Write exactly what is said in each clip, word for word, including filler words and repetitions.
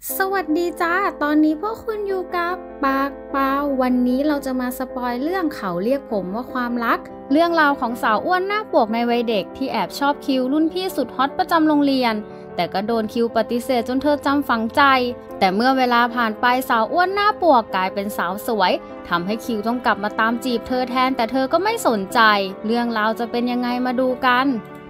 สวัสดีจ้าตอนนี้พวกคุณอยู่กับปากเปล่าวันนี้เราจะมาสปอยเรื่องเขาเรียกผมว่าความรักเรื่องราวของสาวอ้วนหน้าปวกในวัยเด็กที่แอบชอบคิวรุ่นพี่สุดฮอตประจำโรงเรียนแต่ก็โดนคิวปฏิเสธจนเธอจำฝังใจแต่เมื่อเวลาผ่านไปสาวอ้วนหน้าปวกกลายเป็นสาวสวยทำให้คิวต้องกลับมาตามจีบเธอแทนแต่เธอก็ไม่สนใจเรื่องราวจะเป็นยังไงมาดูกัน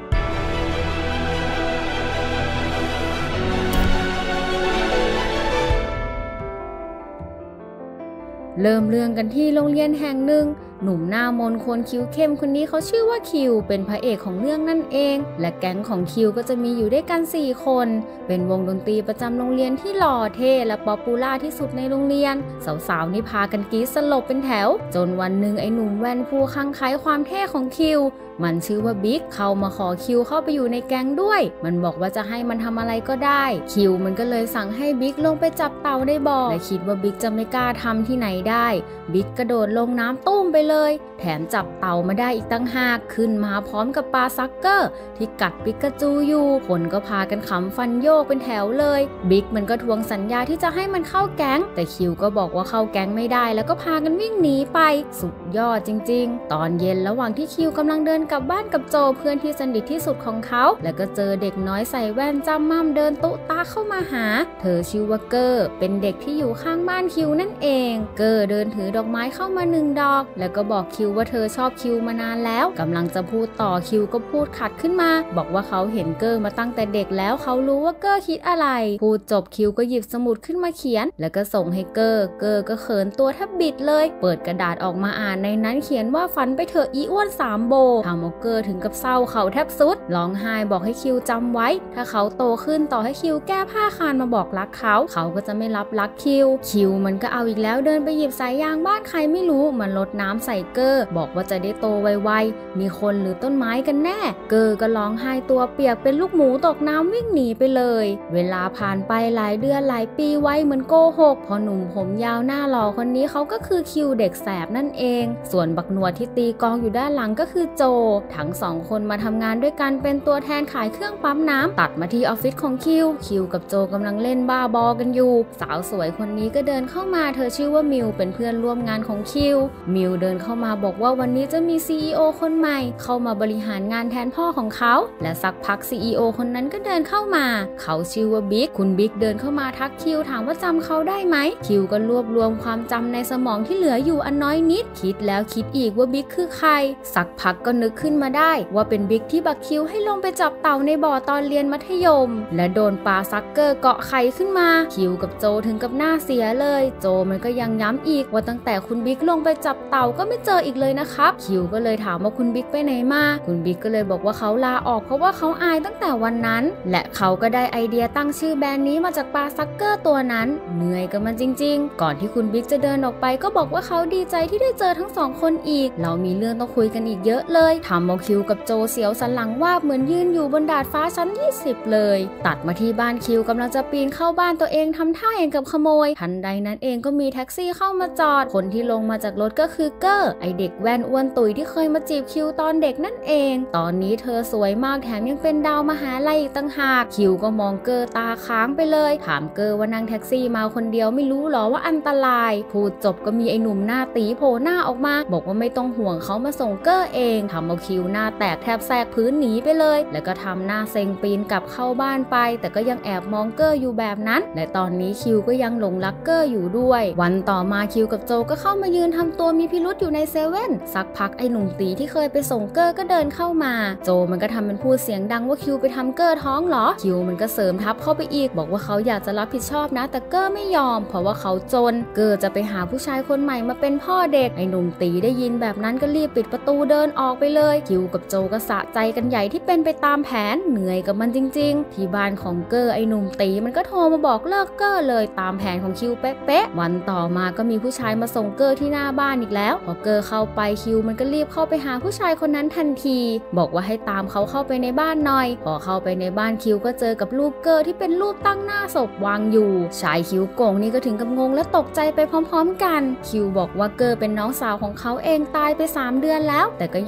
เริ่มเรื่องกันที่โรงเรียนแห่งหนึ่งหนุ่มหน้ามนคนคิ้วเข้มคนนี้เขาชื่อว่าคิวเป็นพระเอกของเรื่องนั่นเองและแก๊งของคิวก็จะมีอยู่ด้วยกันสี่คนเป็นวงดนตรีประจำโรงเรียนที่หล่อเท่และป๊อปปูล่าที่สุดในโรงเรียนสาวๆนี่พากันกรี๊ดสลบเป็นแถวจนวันหนึ่งไอ้หนุ่มแว่นผู้คลั่งไคล้ความเท่ของคิวมันชื่อว่าบิ๊กเข้ามาขอคิวเข้าไปอยู่ในแก๊งด้วยมันบอกว่าจะให้มันทำอะไรก็ได้คิวมันก็เลยสั่งให้บิ๊กลงไปจับเต่าในบ่อและคิดว่าบิ๊กจะไม่กล้าทำที่ไหนได้บิ๊กกระโดดลงน้ำตุ้มไปเลยแถมจับเต่ามาได้อีกตั้งหากขึ้นมาพร้อมกับปลาซักเกอร์ที่กัดปิกาจูอยู่คนก็พากันขำฟันโยกเป็นแถวเลยบิ๊กมันก็ทวงสัญญาที่จะให้มันเข้าแก๊งแต่คิวก็บอกว่าเข้าแก๊งไม่ได้แล้วก็พากันวิ่งหนีไปสุดยอดจริงๆตอนเย็นระหว่างที่คิวกำลังเดินกลับบ้านกับโจเพื่อนที่สนิทที่สุดของเขาแล้วก็เจอเด็กน้อยใส่แว่นจำม่ำเดินตุตาเข้ามาหาเธอชื่อว่าเกอร์เป็นเด็กที่อยู่ข้างบ้านคิวนั่นเองเกอร์เดินถือดอกไม้เข้ามาหนึ่งดอกแล้วก็บอกคิวว่าเธอชอบคิวมานานแล้วกำลังจะพูดต่อคิวก็พูดขัดขึ้นมาบอกว่าเขาเห็นเกอร์มาตั้งแต่เด็กแล้วเขารู้ว่าเกอร์คิดอะไรพูดจบคิวก็หยิบสมุดขึ้นมาเขียนแล้วก็ส่งให้เกอร์เกอร์ก็เขินตัวแทบบิดเลยเปิดกระดาษออกมาอ่านในนั้นเขียนว่าฝันไปเถอะอีอ้วนสามโบทำเอาเกอร์ถึงกับเศร้าเขาแทบสุดร้องไห้บอกให้คิวจำไว้ถ้าเขาโตขึ้นต่อให้คิวแก้ผ้าคานมาบอกรักเขาเขาก็จะไม่รับรักคิวคิวมันก็เอาอีกแล้วเดินไปหยิบสายยางบ้านใครไม่รู้มันรดน้ำใส่เกอร์บอกว่าจะได้โตไวๆมีคนหรือต้นไม้กันแน่เกอร์ก็ร้องไห้ตัวเปียกเป็นลูกหมูตกน้ำวิ่งหนีไปเลยเวลาผ่านไปหลายเดือนหลายปีไว้เหมือนโกหกพอหนุ่มผมยาวหน้าหล่อคนนี้เขาก็คือคิวเด็กแสบนั่นเองส่วนบักหนวดที่ตีกองอยู่ด้านหลังก็คือโจทั้งสองคนมาทำงานด้วยกันเป็นตัวแทนขายเครื่องปั๊มน้ำตัดมาที่ออฟฟิศของคิวคิวกับโจกำลังเล่นบ้าบอกันอยู่สาวสวยคนนี้ก็เดินเข้ามาเธอชื่อว่ามิวเป็นเพื่อนร่วมงานของคิวมิวเดินเข้ามาบอกว่าวันนี้จะมี ซี อี โอ คนใหม่เข้ามาบริหารงานแทนพ่อของเขาและสักพัก ซี อี โอ คนนั้นก็เดินเข้ามาเขาชื่อว่าบิ๊กคุณบิ๊กเดินเข้ามาทักคิวถามว่าจำเขาได้ไหมคิวก็รวบรวมความจำในสมองที่เหลืออยู่อันน้อยนิดคิดแล้วคิดอีกว่าบิ๊กคือใครสักพักก็นึกขึ้นมาได้ว่าเป็นบิ๊กที่บักคิวให้ลงไปจับเต่าในบ่อตอนเรียนมัธยมและโดนปลาซักเกอร์เกาะไข่ขึ้นมาคิวกับโจถึงกับหน้าเสียเลยโจมันก็ยังย้ำอีกว่าตั้งแต่คุณบิ๊กลงไปจับเต่าก็ไม่เจออีกเลยนะครับคิวก็เลยถามว่าคุณบิ๊กไปไหนมาคุณบิ๊กก็เลยบอกว่าเขาลาออกเพราะว่าเขาอายตั้งแต่วันนั้นและเขาก็ได้ไอเดียตั้งชื่อแบรนด์นี้มาจากปลาซักเกอร์ตัวนั้นเหนื่อยกับมันจริงๆก่อนที่คุณบิ๊กจะเดินออกไปก็บอกว่าเขาดีใจที่ได้เจอทั้งสองคนอีกเรามีเรื่องต้องคุยกันอีกเยอะเลยทำเอาคิวกับโจเสียวสันหลังวาบเหมือนยืนอยู่บนดาดฟ้าชั้นยี่สิบเลยตัดมาที่บ้านคิวกำลังจะปีนเข้าบ้านตัวเองทำท่าอย่างกับขโมยทันใดนั้นเองก็มีแท็กซี่เข้ามาจอดคนที่ลงมาจากรถก็คือเกอร์ไอเด็กแว่นอ้วนตุ๋ยที่เคยมาจีบคิวตอนเด็กนั่นเองตอนนี้เธอสวยมากแถมยังเป็นดาวมหาลัยอีกต่างหากคิวก็มองเกอร์ตาค้างไปเลยถามเกอร์ว่านั่งแท็กซี่มาคนเดียวไม่รู้หรอว่าอันตรายพูดจบก็มีไอหนุ่มหน้าตีโผล่หน้าออกมาบอกว่าไม่ต้องห่วงเขามาส่งเกอร์เองทำเอาคิวหน้าแตกแทบแทรกพื้นหนีไปเลยแล้วก็ทำหน้าเซ็งปีนกลับเข้าบ้านไปแต่ก็ยังแอบมองเกอร์อยู่แบบนั้นและตอนนี้คิวก็ยังหลงรักเกอร์อยู่ด้วยวันต่อมาคิวกับโจก็เข้ามายืนทำตัวมีพิรุธอยู่ในเซเว่นสักพักไอหนุ่มตีที่เคยไปส่งเกอร์ก็เดินเข้ามาโจมันก็ทำเป็นพูดเสียงดังว่าคิวไปทำเกอร์ท้องเหรอคิวมันก็เสริมทับเข้าไปอีกบอกว่าเขาอยากจะรับผิดชอบนะแต่เกอร์ไม่ยอมเพราะว่าเขาจนเกอร์จะไปหาผู้ชายคนใหม่มาเป็นพ่อเด็กไอหนุ่มตีได้ยินแบบนั้นก็รีบปิดประตูเดินออกไปเลยคิวกับโจก็สะใจกันใหญ่ที่เป็นไปตามแผนเหนื่อยกับมันจริงๆที่บ้านของเกอร์ไอหนุ่มตีมันก็โทรมาบอกเลิกเกอร์เลยตามแผนของคิวเป๊ะๆวันต่อมาก็มีผู้ชายมาส่งเกอร์ที่หน้าบ้านอีกแล้วพอเกอร์เข้าไปคิวมันก็รีบเข้าไปหาผู้ชายคนนั้นทันทีบอกว่าให้ตามเขาเข้าไปในบ้านหน่อยพอเข้าไปในบ้านคิวก็เจอกับรูปเกอร์ที่เป็นรูปตั้งหน้าศพวางอยู่ชายคิวโก่งนี่ก็ถึงกับงงและตกใจไปพร้อมๆกันคิวบอกว่าเกอร์เป็นน้องสาวของเขาเองตายไปสามเดือนแล้วแต่ก็ยังมีค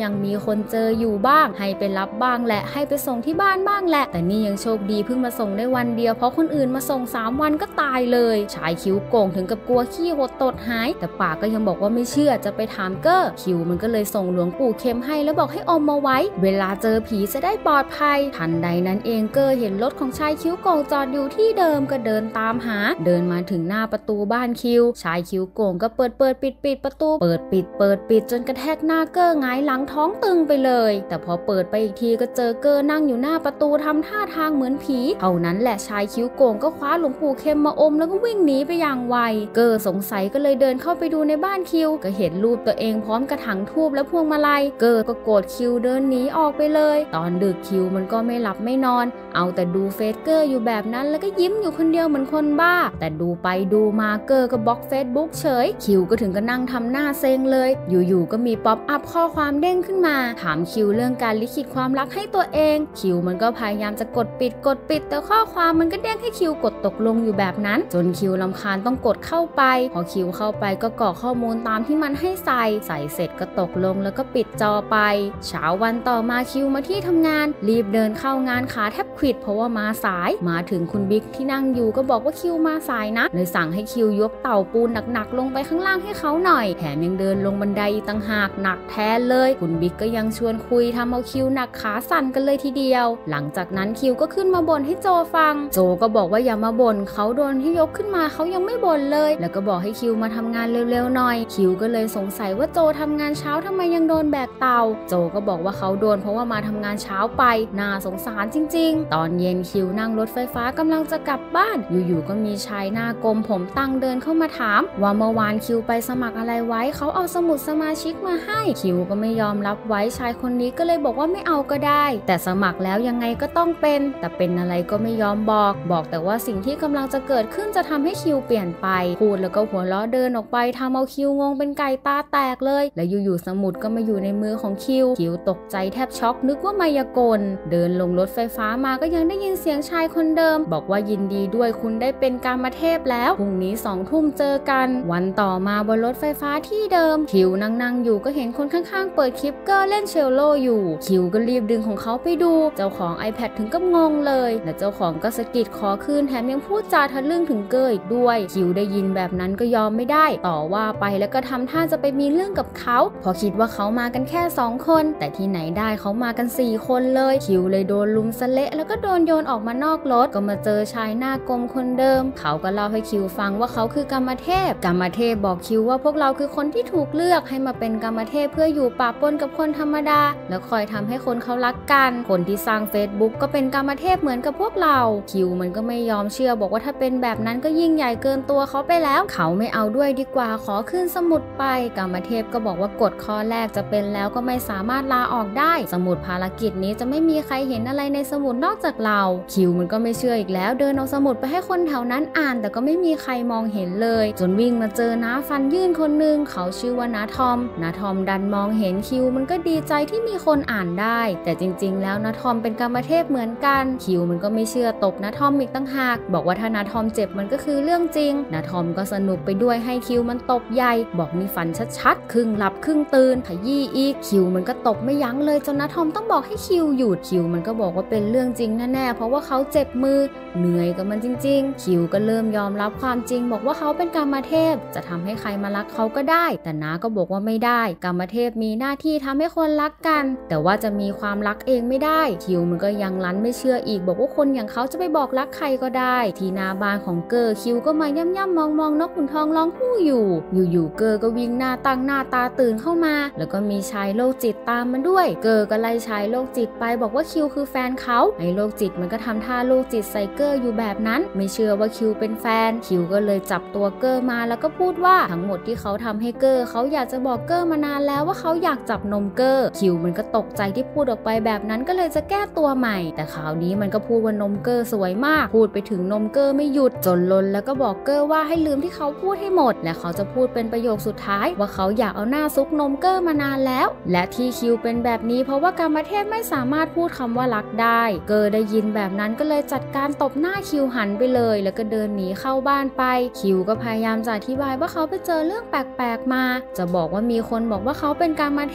คนเจออยู่บ้างให้ไปรับบ้างแหละให้ไปส่งที่บ้านบ้างแหละแต่นี่ยังโชคดีเพิ่งมาส่งได้วันเดียวเพราะคนอื่นมาส่งสามวันก็ตายเลยชายคิ้วโก่งถึงกับกลัวขี้หดตดหายแต่ปากก็ยังบอกว่าไม่เชื่อจะไปถามเกอร์คิวมันก็เลยส่งหลวงปู่เข็มให้แล้วบอกให้อมมาไว้เวลาเจอผีจะได้ปลอดภัยทันใดนั้นเองเกอร์เห็นรถของชายคิ้วโก่งจอดอยู่ที่เดิมก็เดินตามหาเดินมาถึงหน้าประตูบ้านคิวชายคิ้วโก่งก็เปิดเปิดปิดปิดประตูเปิดปิดเปิดปิดจนกระแทกหน้าเกอร์หงายหลังท้องตึงไปเลยแต่พอเปิดไปอีกทีก็เจอเกอร์นั่งอยู่หน้าประตูทำท่าทางเหมือนผีเท่านั้นแหละชายคิ้วโก่งก็คว้าหลวงปู่เข็มมาอมแล้วก็วิ่งหนีไปอย่างไวเกอร์สงสัยก็เลยเดินเข้าไปดูในบ้านคิวก็เห็นรูปตัวเองพร้อมกระถางทูบและพวงมาลัยเกอร์ก็โกรธคิวเดินหนีออกไปเลยตอนดึกคิวมันก็ไม่หลับไม่นอนเอาแต่ดูเฟซเกอร์อยู่แบบนั้นแล้วก็ยิ้มอยู่คนเดียวเหมือนคนบ้าแต่ดูไปดูมาเกอร์ก็บล็อกเฟซบุ๊กเฉยคิวก็ถึงก็นั่งทำหน้าเซ็งเลยอยู่ๆก็มีป๊อปอัพข้อความเด้งขึ้นมาถามคิวเรื่องการลิขิตความรักให้ตัวเองคิวมันก็พยายามจะกดปิดกดปิดแต่ข้อความมันก็เด้งให้คิวกดตกลงอยู่แบบนั้นจนคิวรำคาญต้องกดเข้าไปพอคิวเข้าไปก็กรอกข้อมูลตามที่มันให้ใส่ใส่เสร็จก็ตกลงแล้วก็ปิดจอไปเช้าวันต่อมาคิวมาที่ทำงานรีบเดินเข้างานขาแทบขวิดเพราะว่ามาสายมาถึงคุณบิ๊กที่นั่งอยู่ก็บอกว่าคิวมาสายนะเลยสั่งให้คิวยกเต่าปูนหนักๆลงไปข้างล่างให้เขาหน่อยแถมยังเดินลงบันไดต่างหากหนักแทนเลยคุณบิ๊กก็ยังชวนคุยทำเอาคิวหนักขาสั่นกันเลยทีเดียวหลังจากนั้นคิวก็ขึ้นมาบ่นให้โจฟังโจก็บอกว่าอย่ามาบ่นเขาโดนที่ยกขึ้นมาเขายังไม่บ่นเลยแล้วก็บอกให้คิวมาทำงานเร็วๆหน่อยคิวก็เลยสงสัยว่าโจทำงานเช้าทำไมยังโดนแบกเต่าโจก็บอกว่าเขาโดนเพราะว่ามาทำงานเช้าไปน่าสงสารจริงๆตอนเย็นคิวนั่งรถไฟฟ้ากำลังจะกลับบ้านอยู่ๆก็มีชายหน้ากลมผมตั้งเดินเข้ามาถามว่าเมื่อวานคิวไปสมัครอะไรไว้เขาเอาสมุดสมาชิกมาให้คิวก็ไม่ยอมรับไว้ชายคนนี้ก็เลยบอกว่าไม่เอาก็ได้แต่สมัครแล้วยังไงก็ต้องเป็นแต่เป็นอะไรก็ไม่ยอมบอกบอกแต่ว่าสิ่งที่กำลังจะเกิดขึ้นจะทำให้คิวเปลี่ยนไปพูดแล้วก็หัวเราะเดินออกไปทำเอาคิวงงเป็นไก่ตาแตกเลยและอยู่ๆสมุดก็มาอยู่ในมือของคิวคิวตกใจแทบช็อกนึกว่ามายากลเดินลงรถไฟฟ้ามาก็ยังได้ยินเสียงชายคนเดิมบอกว่ายินดีด้วยคุณได้เป็นกามเทพแล้วพรุ่งนี้สองทุ่มเจอกันวันต่อมาบนรถไฟฟ้าที่เดิมคิวนั่งๆอยู่ก็เห็นคนข้างๆเปิดคลิปเกอร์เล่นเชลโลอยู่คิวก็รีบดึงของเขาไปดูเจ้าของ iPad ถึงกับงงเลยและเจ้าของก็สะกิดขอคืนแถมยังพูดจาทะลึ่งถึงเกอร์อีกด้วยคิวได้ยินแบบนั้นก็ยอมไม่ได้ต่อว่าไปแล้วก็ทำท่าจะไปมีเรื่องกับเขาพอคิดว่าเขามากันแค่สองคนแต่ที่ไหนได้เขามากันสี่คนเลยคิวเลยโดนลุมสะเละแล้วก็โดนโยนออกมานอกรถก็มาเจอชายหน้ากลมคนเดิมเขาก็เล่าให้คิวฟังว่าเขาคือกามเทพกามเทพบอกคิวว่าพวกเราคือคนที่ถูกเลือกให้มาเป็นกามเทพเพื่ออยู่ปะปนกับคนธรรมดาแล้วคอยทำให้คนเขารักกันคนที่สร้าง Facebook ก็เป็นกามเทพเหมือนกับพวกเราคิวมันก็ไม่ยอมเชื่อบอกว่าถ้าเป็นแบบนั้นก็ยิ่งใหญ่เกินตัวเขาไปแล้วเขาไม่เอาด้วยดีกว่าขอขึ้นสมุดไปกามเทพก็บอกว่ากฎข้อแรกจะเป็นแล้วก็ไม่สามารถลาออกได้สมุดภารกิจนี้จะไม่มีใครเห็นอะไรในสมุดนอกจากเราคิวมันก็ไม่เชื่ออีกแล้วเดินเอาสมุดไปให้คนแถวนั้นอ่านแต่ก็ไม่มีใครมองเห็นเลยจนวิ่งมาเจอน้าฟันยื่นคนนึงเขาชื่อว่าน้าทอมน้าทอมดันมองเห็นคิวมันก็ดีใจที่มีคนอ่านได้แต่จริงๆแล้วน้าทอมเป็นกามเทพเหมือนกันคิวมันก็ไม่เชื่อตบน้าทอมอีกตั้งหากบอกว่าถ้าน้าทอมเจ็บมันก็คือเรื่องจริงน้าทอมก็สนุกไปด้วยให้คิวมันตบใหญ่บอกนี่ฝันชัดๆครึ่งหลับครึ่งตื่นขยี้อีกคิวมันก็ตบไม่ยั้งเลยจนน้าทอมต้องบอกให้คิวหยุดคิวมันก็บอกว่าเป็นเรื่องจริงแน่ๆเพราะว่าเขาเจ็บมือเหนื่อยกับมันจริงๆคิวก็เริ่มยอมรับความจริงบอกว่าเขาเป็นกามเทพจะทำให้ใครมารักเขาก็ได้แต่น้าก็บอกว่าไม่ได้กามเทพมีหน้าที่ทำให้คนรักกันแต่ว่าจะมีความรักเองไม่ได้คิวมันก็ยังรั้นไม่เชื่ออีกบอกว่าคนอย่างเขาจะไปบอกรักใครก็ได้ที่หน้าบ้านของเกอร์คิวก็มาย่ำๆมองๆนกขุนทองร้องฮู้อยู่อยู่ๆเกอร์ก็วิ่งหน้าตั้งหน้าตาตื่นเข้ามาแล้วก็มีชายโรคจิตตามมันด้วยเกอร์ก็ไล่ชายโรคจิตไปบอกว่าคิวคือแฟนเขาไอ้โรคจิตมันก็ทำท่าโรคจิตใส่เกอร์อยู่แบบนั้นไม่เชื่อว่าคิวเป็นแฟนคิวก็เลยจับตัวเกอร์มาแล้วก็พูดว่าทั้งหมดที่เขาทำให้เกอร์เขาอยากจะบอกเกอร์มานานแล้วว่าเขาอยากจับนมเกอร์คิวมันก็ตกใจที่พูดออกไปแบบนั้นก็เลยจะแก้ตัวใหม่แต่ข่าวนี้มันก็พูดว่านมเกอร์สวยมากพูดไปถึงนมเกอร์ไม่หยุดจนลนแล้วก็บอกเกอร์ว่าให้ลืมที่เขาพูดให้หมดและเขาจะพูดเป็นประโยคสุดท้ายว่าเขาอยากเอาหน้าซุกนมเกอร์มานานแล้วและที่คิวเป็นแบบนี้เพราะว่ากามเทพไม่สามารถพูดคำว่ารักได้เกอร์ได้ยินแบบนั้นก็เลยจัดการตบหน้าคิวหันไปเลยแล้วก็เดินหนีเข้าบ้านไปคิวก็พยายามจะอธิบายว่าเขาไปเจอเรื่องแปลกๆมาจะบอกว่ามีคนบอกว่าเขาเป็นกามเทพแต่ก็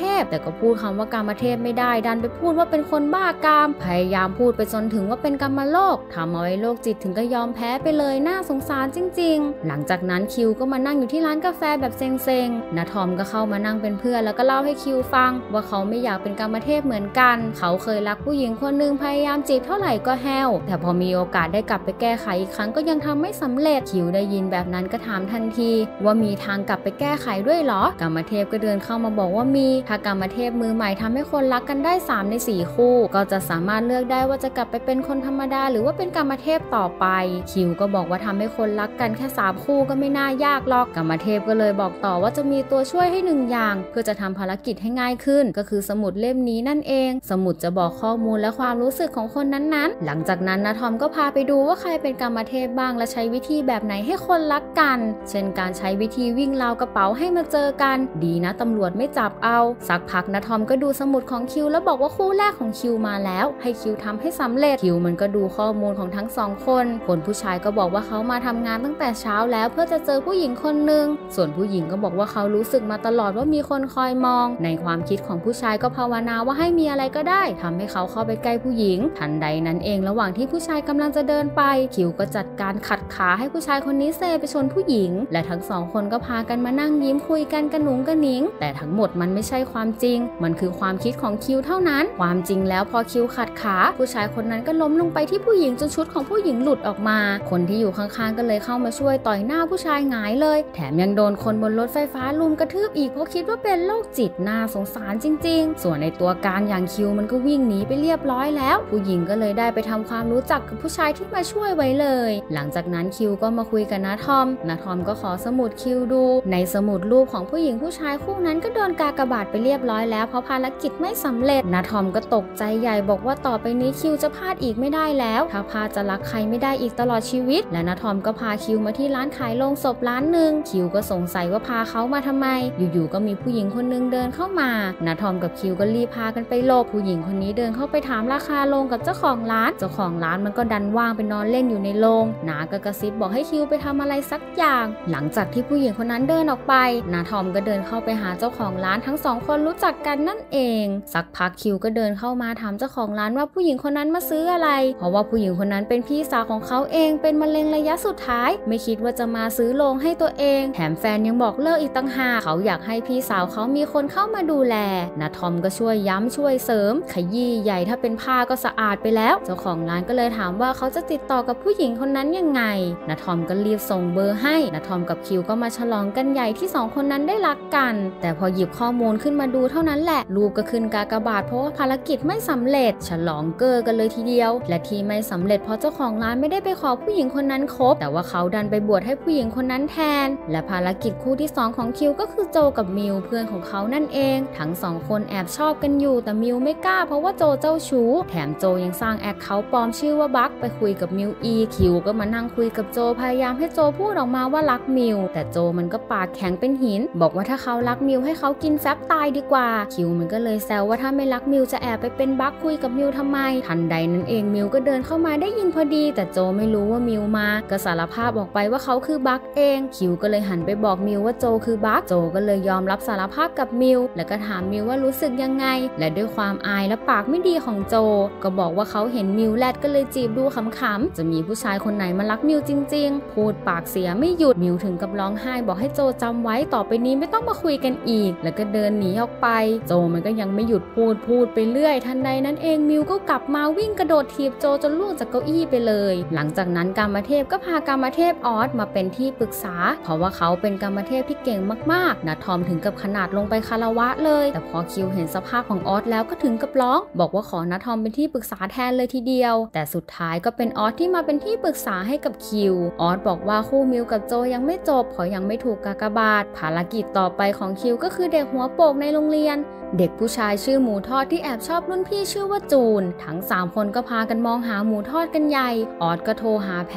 ก็พูดคำว่ากามเทพไม่ได้ดันไปพูดว่าเป็นคนบ้ากามพยายามพูดไปจนถึงว่าเป็นกามโลกทำเอาไอ้โรคจิตถึงก็ยอมแพ้ไปเลยน่าสงสารจริงๆหลังจากนั้นคิวก็มานั่งอยู่ที่ร้านกาแฟแบบเซ็งๆณทอมก็เข้ามานั่งเป็นเพื่อนแล้วก็เล่าให้คิวฟังว่าเขาไม่อยากเป็นกามเทพเหมือนกันเขาเคยรักผู้หญิงคนนึงพยายามจีบเท่าไหร่ก็แห้วแต่พอมีโอกาสได้กลับไปแก้ไขอีกครั้งก็ยังทำไม่สำเร็จคิวได้ยินแบบนั้นก็ถามทันทีว่ามีทางกลับไปแก้ไขด้วยเหรอกามเทพก็เดินเข้ามาบอกว่ามีถ้ากามเทพมือใหม่ทำให้คนรักกันได้สามในสี่คู่ก็จะสามารถเลือกได้ว่าจะกลับไปเป็นคนธรรมดาหรือว่าเป็นกามเทพต่อไปคิวก็บอกว่าทำให้คนรักกันแค่สามคู่ก็ไม่น่ายากหรอกกามเทพก็เลยบอกต่อว่าจะมีตัวช่วยให้หนึ่งอย่างเพื่อจะทำภารกิจให้ง่ายขึ้นก็คือสมุดเล่มนี้นั่นเองสมุดจะบอกข้อมูลและความรู้สึกของคนนั้นๆหลังจากนั้นนะทอมก็พาไปดูว่าใครเป็นกามเทพบ้างและใช้วิธีแบบไหนให้คนรักกันเช่นการใช้วิธีวิ่งราวกระเป๋าให้มาเจอกันดีนะตำรวจไม่จับเอาสักพักนะทอมก็ดูสมุดของคิวแล้วบอกว่าคู่แรกของคิวมาแล้วให้คิวทำให้สำเร็จคิวมันก็ดูข้อมูลของทั้งสองคนคนผู้ชายก็บอกว่าเขามาทำงานตั้งแต่เช้าแล้วเพื่อจะเจอผู้หญิงคนหนึ่งส่วนผู้หญิงก็บอกว่าเขารู้สึกมาตลอดว่ามีคนคอยมองในความคิดของผู้ชายก็ภาวนาว่าให้มีอะไรก็ได้ทำให้เขาเข้าไปใกล้ผู้หญิงทันใดนั้นเองระหว่างที่ผู้ชายกำลังจะเดินไปคิวก็จัดการขัดขาให้ผู้ชายคนนี้เซไปชนผู้หญิงและทั้งสองคนก็พากันมานั่งยิ้มคุยกันกระหนุงกระหนิงแต่ทั้งหมดมันไม่ใช่ความจริงมันคือความคิดของคิวเท่านั้นความจริงแล้วพอคิวขัดขาผู้ชายคนนั้นก็ล้มลงไปที่ผู้หญิงจนชุดของผู้หญิงหลุดออกมาคนที่อยู่ข้างๆก็เลยเข้ามาช่วยต่อยหน้าผู้ชายหงายเลยแถมยังโดนคนบนรถไฟฟ้าลุมกระทืบอีกเพราะคิดว่าเป็นโรคจิตน่าสงสารจริงๆส่วนในตัวการอย่างคิวมันก็วิ่งหนีไปเรียบร้อยแล้วผู้หญิงก็เลยได้ไปทำความรู้จักกับผู้ชายที่มาช่วยไว้เลยหลังจากนั้นคิวก็มาคุยกับน้าทอมน้าทอมก็ขอสมุดคิวดูในสมุดรูปของผู้หญิงผู้ชายคู่นั้นก็โดนกากบาทไปเรียบร้อยแล้วเพราะภารกิจไม่สำเร็จน้าทอมก็ตกใจใหญ่บอกว่าต่อไปนี้คิวจะพลาดอีกไม่ได้แล้วถ้าพลาดจะรักใครไม่ได้อีกตลอดชีวิตและน้าทอมก็พาคิวมาที่ร้านขายโลงศพร้านหนึ่งคิวก็สงสัยว่าพาเขามาทำไมอยู่ๆก็มีผู้หญิงคนนึงเดินเข้ามาน้าทอมกับคิวก็รีบพากันไปหลบผู้หญิงคนนี้เดินเข้าไปถามราคาโลงกับเจ้าของร้านเจ้าของร้านมันก็ดันว่างไปนอนเล่นอยู่ในโรงน้าก็กระซิบบอกให้คิวไปทำอะไรสักอย่างหลังจากที่ผู้หญิงคนนั้นเดินออกไปน้าทอมก็เดินเข้าไปหาเจ้าของร้านทั้งสองคนรู้จักกันนั่นเองสักพักคิวก็เดินเข้ามาถามเจ้าของร้านว่าผู้หญิงคนนั้นมาซื้ออะไรเพราะว่าผู้หญิงคนนั้นเป็นพี่สาวของเขาเองเป็นมะเร็งระยะสุดท้ายไม่คิดว่าจะมาซื้อโลงให้ตัวเองแถมแฟนยังบอกเลิกอีกตั้งหากเขาอยากให้พี่สาวเขามีคนเข้ามาดูแลน้าทอมก็ช่วยย้ำช่วยเสริมขยี้ใหญ่ถ้าเป็นผ้าก็สะอาดไปแล้วเจ้าของร้านก็เลยถามว่าเขาจะติดต่อกับผู้หญิงคนนั้นยังไงน้าทอมก็รีบส่งเบอร์ให้น้าทอมกับคิวก็มาฉลองกันใหญ่ที่สองคนนั้นได้รักกันแต่พอหยิบข้อมูลขึ้นมาดูเท่านั้นแหละรูปก็ขึ้นกากบาทเพราะว่าภารกิจไม่สำเร็จฉลองเกอร์กันเลยทีเดียวและที่ไม่สำเร็จเพราะเจ้าของร้านไม่ได้ไปขอผู้หญิงคนนั้นคบแต่ว่าเขาดันไปบวชให้ผู้หญิงคนนั้นแทนและภารกิจคู่ที่สองของคิวก็คือโจกับมิวเพื่อนของเขานั่นเองทั้งสองคนแอบชอบกันอยู่แต่มิวไม่กล้าเพราะว่าโจเจ้าชู้แถมโจยังสร้างแอคเคาท์ปลอมชื่อว่าบัคไปคุยกับมิวอีคิวก็มานั่งคุยกับโจพยายามให้โจพูดออกมาว่ารักมิวแต่โจมันก็ปากแข็งเป็นหินบอกว่าถ้าเขารักมิวให้เขากินแฟบตายดีกว่าคิวมันก็เลยแซวว่าถ้าไม่รักมิวจะแอบไปเป็นบัคคุยกับมิวทำไมทันใดนั้นเองมิวก็เดินเข้ามาได้ยินพอดีแต่โจไม่รู้ว่ามิวมาก็สารภาพออกไปว่าเขาคือบัคเองคิวก็เลยหันไปบอกมิวว่าโจคือบัคโจก็เลยยอมรับสารภาพกับมิวแล้วก็ถามมิวว่ารู้สึกยังไงและด้วยความอายและปากไม่ดีของโจก็บอกว่าเขาเห็นมิวแลดก็เลยจีบดูขำๆจะมีผู้ชายคนไหนมารักมิวจริงๆพูดปากเสียไม่หยุดมิวถึงกับร้องไห้บอกให้โจจำไว้ต่อไปนี้ไม่ต้องมาคุยกันอีกแล้วก็เดินหนีออกไปโจมันก็ยังไม่หยุดพูดพูดไปเรื่อยทันใดนั้นเองมิวก็กลับมาวิ่งกระโดดถีบโจจนล่วงจากเก้าอี้ไปเลยหลังจากนั้นกามเทพก็พากามเทพออสมาเป็นที่ปรึกษาเพราะว่าเขาเป็นกามเทพที่เก่งมากๆนะทอมถึงกับขนาดลงไปคารวะเลยแต่พอคิวเห็นสภาพของออสแล้วก็ถึงกับร้องบอกว่าขอนะทอมเป็นที่ปรึกษาแทนเลยทีเดียวแต่สุดท้ายก็เป็นออสที่มาเป็นที่ปรึกษาให้กับคิวออสบอกว่าคู่มิวกับโจยังไม่จบเพราะยังไม่ถูกกากบาทภารกิจต่อไปของคิวก็คือเด็กหัวโปกในโรงเรียนเด็กผู้ชายชื่อหมูทอดที่แอบชอบรุ่นพี่ชื่อว่าจูนทั้งสามคนก็พากันมองหาหมูทอดกันใหญ่ออสก็โทรหาแพท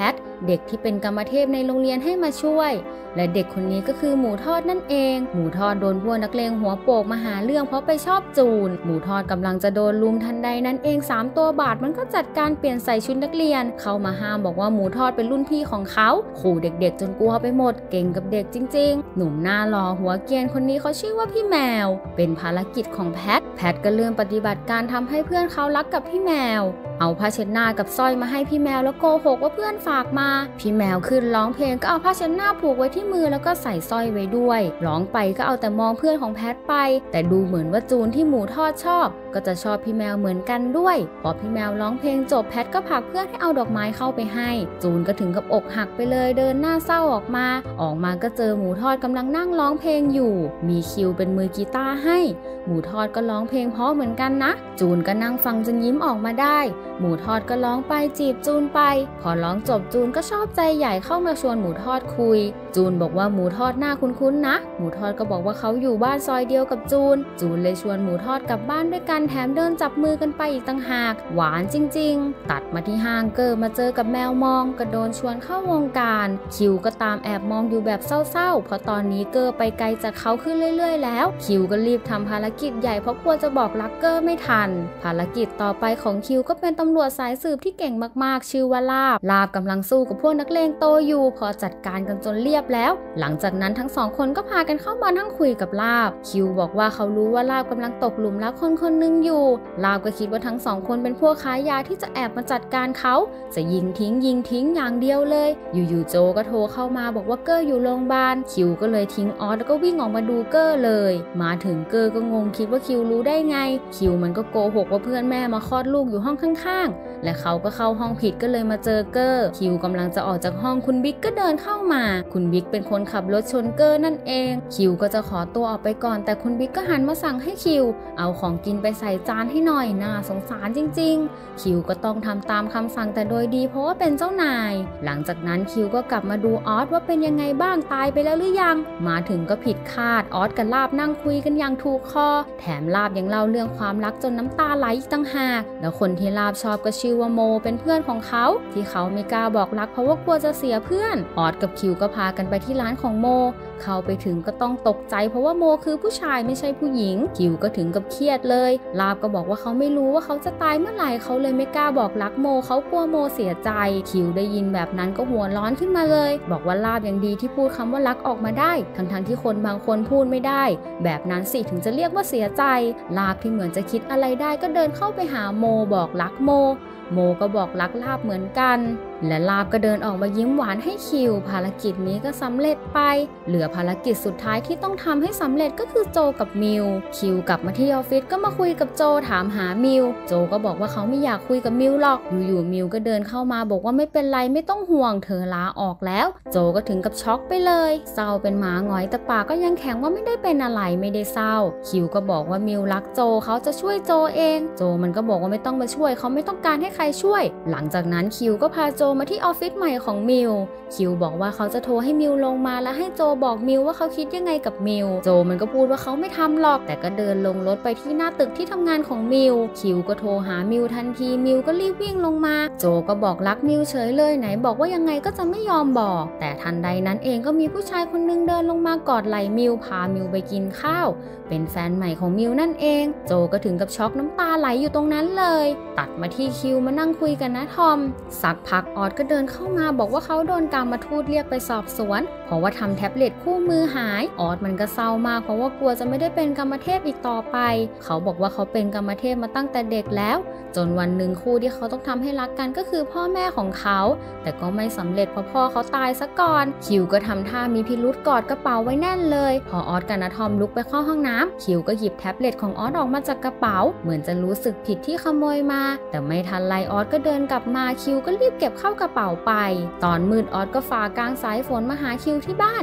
เด็กที่เป็นกรรมเทพในโรงเรียนให้มาช่วยและเด็กคนนี้ก็คือหมูทอดนั่นเองหมูทอดโดนพวกนักเลงหัวโปกมาหาเรื่องเพราะไปชอบจูนหมูทอดกำลังจะโดนลุมทันใดนั้นเองสามตัวบาทมันก็จัดการเปลี่ยนใส่ชุดนักเรียนเข้ามาห้ามบอกว่าหมูทอดเป็นรุ่นพี่ของเขาขู่เด็กๆจนกลัวไปหมดเก่งกับเด็กจริงๆหนุ่มหน้าหล่อหัวเกรียนคนนี้เขาชื่อว่าพี่แมวเป็นภารกิจของแพทแพทก็เริ่มปฏิบัติการทำให้เพื่อนเขารักกับพี่แมวเอาผ้าเช็ดหน้ากับสร้อยมาให้พี่แมวแล้วโกหกว่าเพื่อนฝากมาพี่แมวขึ้นร้องเพลงก็เอาผ้าเช็ดหน้าผูกไว้ที่มือแล้วก็ใส่สร้อยไว้ด้วยร้องไปก็เอาแต่มองเพื่อนของแพทไปแต่ดูเหมือนว่าจูนที่หมูทอดชอบก็จะชอบพี่แมวเหมือนกันด้วยพอพี่แมวร้องเพลงจบแพทก็ผลักเพื่อนให้เอาดอกไม้เข้าไปให้จูนก็ถึงกับอกหักไปเลยเดินหน้าเศร้าออกมาออกมาก็เจอหมูทอดกำลังนั่งร้องเพลงอยู่มีคิวเป็นมือกีตาร์ให้หมูทอดก็ร้องเพลงเพราะเหมือนกันนะจูนก็นั่งฟังจนยิ้มออกมาได้หมูทอดก็ร้องไปจีบจูนไปพอร้องจบจูนก็ชอบใจใหญ่เข้ามาชวนหมูทอดคุยจูนบอกว่าหมูทอดหน้าคุ้นๆนะหมูทอดก็บอกว่าเขาอยู่บ้านซอยเดียวกับจูนจูนเลยชวนหมูทอดกลับบ้านด้วยกันแถมเดินจับมือกันไปอีกต่างหากหวานจริงๆตัดมาที่ห้างเกอร์มาเจอกับแมวมองก็โดนชวนเข้าวงการคิวก็ตามแอบมองอยู่แบบเศร้าๆเพราะตอนนี้เกอร์ไปไกลจากเขาขึ้นเรื่อยๆแล้วคิวก็รีบทำภารกิจใหญ่เพราะกลัวจะบอกรักเกอร์ไม่ทันภารกิจต่อไปของคิวก็เป็นตำรวจสายสืบที่เก่งมากๆชื่อว่าลาบลาบกำลังสู้กับพวกนักเลงโตอยู่พอจัดการกันจนเรียบแล้วหลังจากนั้นทั้งสองคนก็พากันเข้ามานั่งคุยกับลาบคิวบอกว่าเขารู้ว่าลาบกำลังตกหลุมรักคนคนหนึ่งอยู่ลาบก็คิดว่าทั้งสองคนเป็นพวกค้ายาที่จะแอบมาจัดการเขาจะยิงทิ้งยิงทิ้งอย่างเดียวเลยอยู่ๆโจก็โทรเข้ามาบอกว่าเกอร์อยู่โรงพยาบาลคิวก็เลยทิ้งออสแล้วก็วิ่งออกมาดูเกอร์เลยมาถึงเกอร์ก็งงคิดว่าคิวรู้ได้ไงคิวมันก็โกหกว่าเพื่อนแม่มาคลอดลูกอยู่ห้องข้างๆและเขาก็เข้าห้องผิดก็เลยมาเจอเกอร์คิวกำลังจะออกจากห้องคุณบิ๊กก็เดินเข้ามาคุณบิ๊กเป็นคนขับรถชนเกอร์นั่นเองคิวก็จะขอตัวออกไปก่อนแต่คุณบิ๊กก็หันมาสั่งให้คิวเอาของกินไปใส่จานให้หน่อยน่าสงสารจริงๆคิวก็ต้องทำตามคำสั่งแต่โดยดีเพราะว่าเป็นเจ้านายหลังจากนั้นคิวก็กลับมาดูออสว่าเป็นยังไงบ้างตายไปแล้วหรือยังมาถึงก็ผิดคาดออสกับลาบนั่งคุยกันอย่างถูกคอแถมลาบยังเล่าเรื่องความรักจนน้ำตาไหลอีกต่างหากแล้วคนที่ลาบชอบก็ชื่อว่าโมเป็นเพื่อนของเขาที่เขาไม่กล้าบอกรักเพราะว่ากลัวจะเสียเพื่อนออสกับคิวก็พากันไปที่ร้านของโมเข้าไปถึงก็ต้องตกใจเพราะว่าโมคือผู้ชายไม่ใช่ผู้หญิงคิวก็ถึงกับเครียดเลยลาบก็บอกว่าเขาไม่รู้ว่าเขาจะตายเมื่อไหร่เขาเลยไม่กล้าบอกรักโมเขากลัวโมเสียใจคิวได้ยินแบบนั้นก็หัวร้อนขึ้นมาเลยบอกว่าลาบอย่างดีที่พูดคำว่ารักออกมาได้ทั้งๆที่คนบางคนพูดไม่ได้แบบนั้นสิถึงจะเรียกว่าเสียใจลาบที่เหมือนจะคิดอะไรได้ก็เดินเข้าไปหาโมบอกรักโมโมก็บอกรักลาบเหมือนกันและลาบก็เดินออกมายิ้มหวานให้คิวภารกิจนี้ก็สำเร็จไปเหลือภารกิจสุดท้ายที่ต้องทำให้สำเร็จก็คือโจกับมิวคิวกลับมาที่ออฟฟิศก็มาคุยกับโจถามหามิวโจก็บอกว่าเขาไม่อยากคุยกับมิวหรอกอยู่ๆมิวก็เดินเข้ามาบอกว่าไม่เป็นไรไม่ต้องห่วงเธอลาออกแล้วโจก็ถึงกับช็อกไปเลยเศร้าเป็นหมาหงอยแต่ปากก็ยังแข็งว่าไม่ได้เป็นอะไรไม่ได้เศร้าคิวก็บอกว่ามิวรักโจเขาจะช่วยโจเองโจมันก็บอกว่าไม่ต้องมาช่วยเขาไม่ต้องการให้ใครช่วยหลังจากนั้นคิวก็พาโจมาที่ออฟฟิศใหม่ของมิวคิวบอกว่าเขาจะโทรให้มิวลงมาแล้วให้โจบอกมิวว่าเขาคิดยังไงกับมิวโจมันก็พูดว่าเขาไม่ทำหรอกแต่ก็เดินลงรถไปที่หน้าตึกที่ทำงานของมิวคิวก็โทรหามิวทันทีมิวก็รีบวิ่งลงมาโจก็บอกรักมิวเฉยเลยไหนบอกว่ายังไงก็จะไม่ยอมบอกแต่ทันใดนั้นเองก็มีผู้ชายคนนึงเดินลงมากอดไหล่มิวพามิวไปกินข้าวเป็นแฟนใหม่ของมิวนั่นเองโจก็ถึงกับช็อกน้ำตาไหลอยู่ตรงนั้นเลยตัดมาที่คิวมานั่งคุยกันนะทอมสักพักออสก็เดินเข้ามาบอกว่าเขาโดนกามทูตเรียกไปสอบสวนเพราะว่าทำแท็บเล็ตคู่มือหายออสมันก็เศร้ามากเพราะว่ากลัวจะไม่ได้เป็นกรรมเทพอีกต่อไปเขาบอกว่าเขาเป็นกรรมเทพมาตั้งแต่เด็กแล้วจนวันหนึ่งคู่ที่เขาต้องทำให้รักกันก็คือพ่อแม่ของเขาแต่ก็ไม่สำเร็จเพราะพ่อเขาตายซะก่อนคิวก็ทำท่ามีพิรุธกอดกระเป๋าไว้แน่นเลยพอออสกับณทอมลุกไปเข้าห้องน้ำคิวก็หยิบแท็บเล็ตของออสออกมาจากกระเป๋าเหมือนจะรู้สึกผิดที่ขโมยมาแต่ไม่ทันไรออสก็เดินกลับมาคิวก็รีบเก็บเข้ากระเป๋าไปตอนมืดออสก็ฝ่ากลางสายฝนมาหาคิวที่บ้านบอกว่า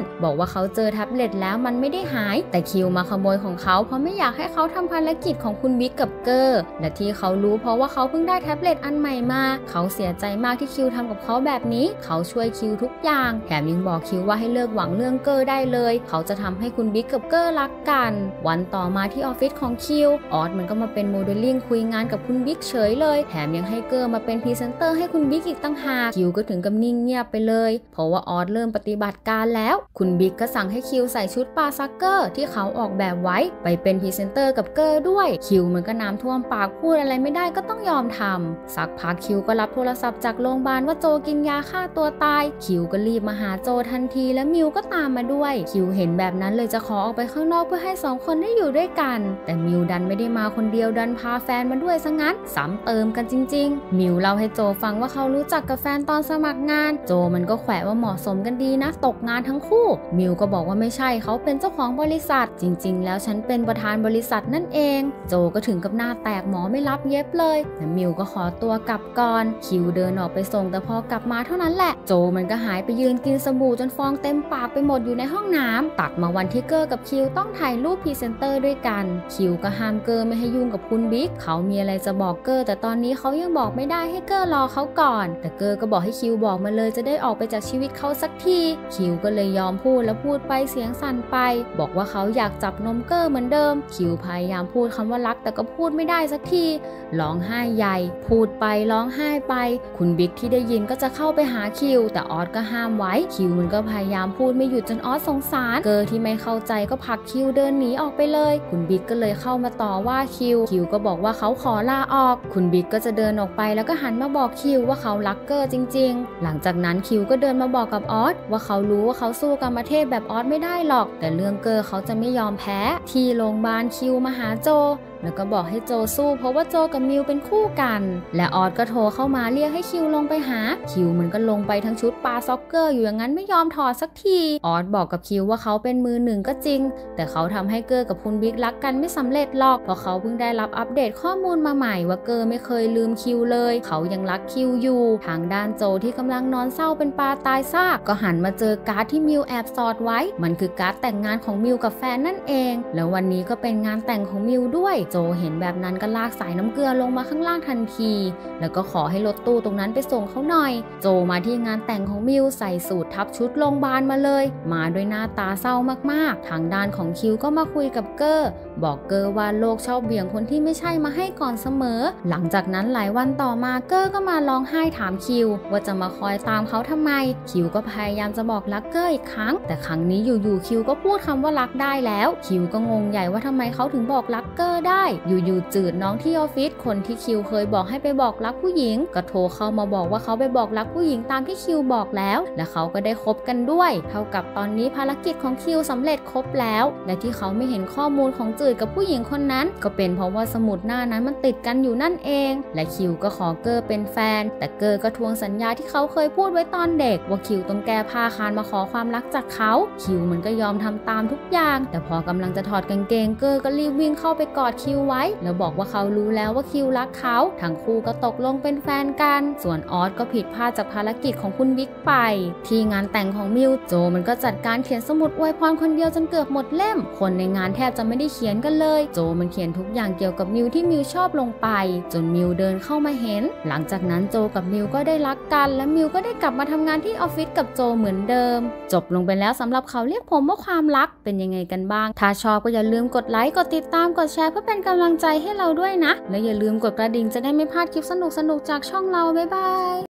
เขาเจอแท็บเล็ตแล้วมันไม่ได้หายแต่คิวมาขโมยของเขาเพราะไม่อยากให้เขาทำภารกิจของคุณบิ๊กกับเกอร์และที่เขารู้เพราะว่าเขาเพิ่งได้แท็บเล็ตอันใหม่มาเขาเสียใจมากที่คิวทำกับเขาแบบนี้เขาช่วยคิวทุกอย่างแถมยังบอกคิวว่าให้เลิกหวังเรื่องเกอร์ได้เลยเขาจะทำให้คุณบิ๊กกับเกอร์รักกันวันต่อมาที่ออฟฟิศของคิวออสมันก็มาเป็นโมเดลลิ่งคุยงานกับคุณบิ๊กเฉยเลยแถมยังให้เกอร์มาเป็นพรีเซนเตอร์ให้คุณบิ๊กอีกตั้งหากคิวก็ถึงกับนิ่งเงียบไปเลยเพราะว่าออสเริ่มปฏิบัติการแล้วคุณบิ๊กก็สั่งให้คิวใส่ชุดปลาซักเกอร์ที่เขาออกแบบไว้ไปเป็นพรีเซนเตอร์กับเกอร์ด้วยคิวมันก็น้ำท่วมปากพูดอะไรไม่ได้ก็ต้องยอมทำสักพักคิวก็รับโทรศัพท์จากโรงพยาบาลว่าโจกินยาฆ่าตัวตายคิวก็รีบมาหาโจทันทีและมิวก็ตามมาด้วยคิวเห็นแบบนั้นเลยจะขอออกไปข้างนอกเพื่อให้สองคนได้อยู่ด้วยกันแต่มิวดันไม่ได้มาคนเดียวดันพาแฟนมาด้วยซะงั้นซ้ำเติมกันจริงๆมิวเล่าให้โจฟังว่าเขารู้จักกับแฟนตอนสมัครงานโจมันก็แขวะว่าเหมาะสมกันดีนะตกงานทั้งคู่มิวก็บอกว่าไม่ใช่เขาเป็นเจ้าของบริษัทจริงๆแล้วฉันเป็นประธานบริษัทนั่นเองโจก็ถึงกับหน้าแตกหมอไม่รับเย็บเลยแต่มิวก็ขอตัวกลับก่อนคิวเดินออกไปส่งแต่พอกลับมาเท่านั้นแหละโจมันก็หายไปยืนกินสบู่จนฟองเต็มปากไปหมดอยู่ในห้องน้ำตัดมาวันที่เกอร์กับคิวต้องถ่ายรูปพรีเซนเตอร์ด้วยกันคิวก็ห้ามเกอร์ไม่ให้ยุ่งกับคุณบิ๊กเขามีอะไรจะบอกเกอร์แต่ตอนนี้เขายังบอกไม่ได้ให้เกอร์รอเขาก่อนแต่เกอร์ก็บอกให้คิวบอกมาเลยจะได้ออกไปจากชีวิตเขาสักทีคิวก็เลยยอมพูดแล้วพูดไปเสียงสั่นไปบอกว่าเขาอยากจับนมเกอร์เหมือนเดิมคิวพยายามพูดคำว่ารักแต่ก็พูดไม่ได้สักทีร้องไห้ใหญ่พูดไปร้องไห้ไปคุณบิ๊กที่ได้ยินก็จะเข้าไปหาคิวแต่ออสก็ห้ามไว้คิวมันก็พยายามพูดไม่หยุดจนออสสงสารเกอร์ที่ไม่เข้าใจก็ผลักคิวเดินหนีออกไปเลยคุณบิ๊กก็เลยเข้ามาต่อว่าคิวคิวก็บอกว่าเขาขอลาออกคุณบิ๊กก็จะเดินออกไปแล้วก็หันมาบอกคิวว่าเขารักเกอร์จริงๆหลังจากนั้นคิวก็เดินมาบอกกับออสว่าเขารู้ว่าเขาสู้กรรมเทพแบบออสไม่ได้หรอกแต่เรื่องเกอร์เขาจะไม่ยอมแพ้ที่โรงพยาบาลคิวมาหาโจแล้วก็บอกให้โจสู้เพราะว่าโจกับมิวเป็นคู่กันและออสก็โทรเข้ามาเรียกให้คิวลงไปหาคิวมันก็ลงไปทั้งชุดปลาซ็อกเกอร์อยู่อย่างนั้นไม่ยอมถอดสักทีออสบอกกับคิวว่าเขาเป็นมือหนึ่งก็จริงแต่เขาทำให้เกอร์กับคุณบิ๊กรักกันไม่สำเร็จหรอกเพราะเขาเพิ่งได้รับอัปเดตข้อมูลมาใหม่ว่าเกอร์ไม่เคยลืมคิวเลยเขายังรักคิวอยู่ทางด้านโจที่กำลังนอนเศร้าเป็นปลาตายซากก็หันมาเจอการ์ดที่มิวแอบสอดไว้มันคือการ์ดแต่งงานของมิวกับแฟนนั่นเองแล้ววันนี้ก็เป็นงานแต่งของมิวด้วยโจเห็นแบบนั้นก็ลากสายน้ำเกลือลงมาข้างล่างทันทีแล้วก็ขอให้รถตู้ตรงนั้นไปส่งเขาหน่อยโจมาที่งานแต่งของมิวใส่สูททับชุดโรงพยาบาลมาเลยมาด้วยหน้าตาเศร้ามากๆทางด้านของคิวก็มาคุยกับเกอร์บอกเกอร์ว่าโลกชอบเบี่ยงคนที่ไม่ใช่มาให้ก่อนเสมอหลังจากนั้นหลายวันต่อมาเกอร์ก็มาร้องไห้ถามคิวว่าจะมาคอยตามเขาทำไมคิวก็พยายามจะบอกรักเกอร์อีกครั้งแต่ครั้งนี้อยู่ๆคิวก็พูดคำว่ารักได้แล้วคิวก็งงใหญ่ว่าทำไมเขาถึงบอกรักเกอร์ได้อยู่ๆจืดน้องที่ออฟฟิศคนที่คิวเคยบอกให้ไปบอกรักผู้หญิงก็โทรเข้ามาบอกว่าเขาไปบอกรักผู้หญิงตามที่คิวบอกแล้วและเขาก็ได้คบกันด้วยเท่ากับตอนนี้ภารกิจของคิวสำเร็จครบแล้วและที่เขาไม่เห็นข้อมูลของจืดกับผู้หญิงคนนั้นก็เป็นเพราะว่าสมุดหน้านั้นมันติดกันอยู่นั่นเองและคิวก็ขอเกอร์เป็นแฟนแต่เกอร์ก็ทวงสัญญาที่เขาเคยพูดไว้ตอนเด็กว่าคิวต้องแก้ผ้าคานมาขอความรักจากเขาคิวมันก็ยอมทำตามทุกอย่างแต่พอกำลังจะถอดกางเกงเกอร์ก็รีบวิ่งเข้าไปกอดคิวไว้แล้วบอกว่าเขารู้แล้วว่าคิวรักเขาทั้งคู่ก็ตกลงเป็นแฟนกันส่วนออสก็ผิดพลาดจากภารกิจของคุณบิ๊กไปที่งานแต่งของมิวโจมันก็จัดการเขียนสมุดอวยพรคนเดียวจนเกือบหมดเล่มคนในงานแทบจะไม่ได้เขียนกันเลยโจมันเขียนทุกอย่างเกี่ยวกับมิวที่มิวชอบลงไปจนมิวเดินเข้ามาเห็นหลังจากนั้นโจกับมิวก็ได้รักกันและมิวก็ได้กลับมาทำงานที่ออฟฟิศกับโจเหมือนเดิมจบลงไปแล้วสำหรับเขาเรียกผมว่าความรักเป็นยังไงกันบ้างถ้าชอบก็อย่าลืมกดไลค์กดติดตามกดแชร์เพื่อเป็นกำลังใจให้เราด้วยนะและอย่าลืมกดกระดิ่งจะได้ไม่พลาดคลิปสนุกๆจากช่องเราบ๊ายบาย